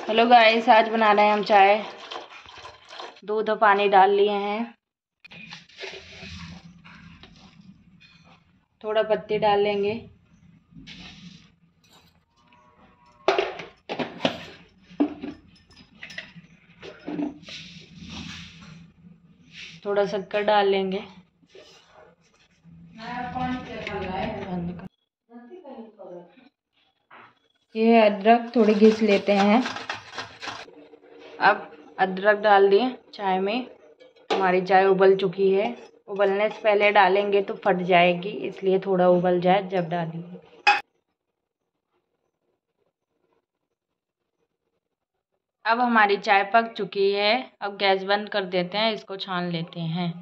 Hello guys, आज बना रहे हैं हम चाय। दूध और पानी डाल लिए हैं, थोड़ा पत्ती डाल लेंगे, थोड़ा शक्कर डाल लेंगे। ये अदरक थोड़ी घिस लेते हैं। अब अदरक डाल दिए चाय में। हमारी चाय उबल चुकी है। उबलने से पहले डालेंगे तो फट जाएगी, इसलिए थोड़ा उबल जाए जब डालेंगे। अब हमारी चाय पक चुकी है। अब गैस बंद कर देते हैं, इसको छान लेते हैं।